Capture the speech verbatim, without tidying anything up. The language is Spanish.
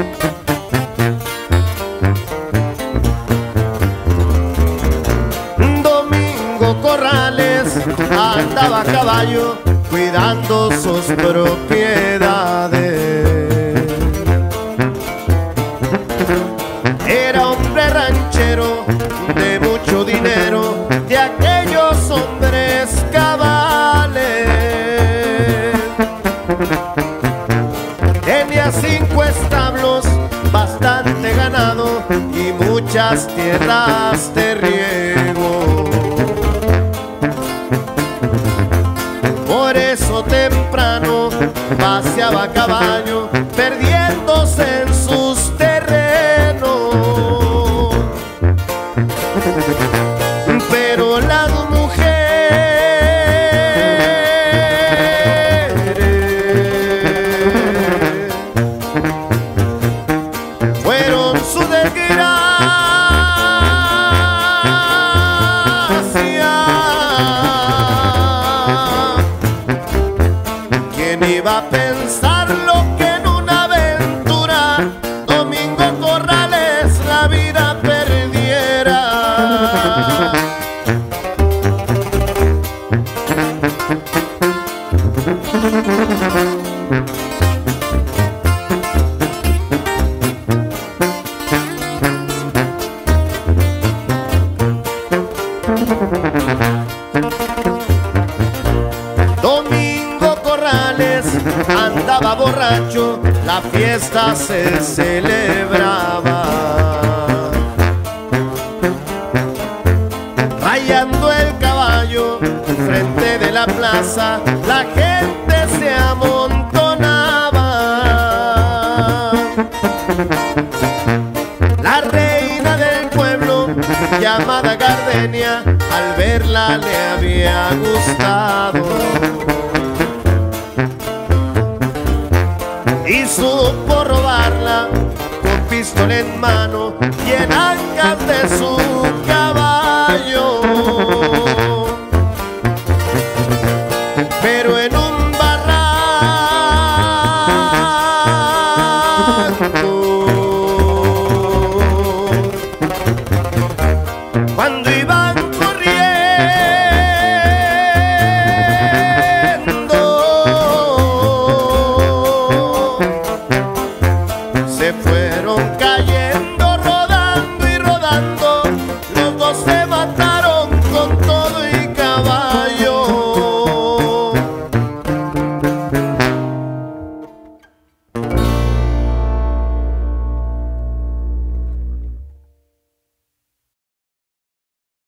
Domingo Corrales andaba a caballo cuidando sus propiedades. Era hombre ranchero de mucho dinero, de aquellos hombres cabales. Tenía cinco establos, bastante ganado y muchas tierras de riego. Por eso temprano paseaba a caballo, perdiéndose en sus terrenos. Pero las mujeres fueron su desgracia. ¿Quién iba a pensar lo que en una aventura Domingo Corrales la vida perdiera? Domingo Corrales andaba borracho, la fiesta se celebraba. Rayando el caballo frente de la plaza, la gente se amontonaba. La reina del pueblo, llamada Gardenia, al verla le había gustado y supo robarla con pistola en mano y en ancas de su caballo. Pero en un barranco, cuando iban corriendo, se fueron cayendo, rodando y rodando los dos.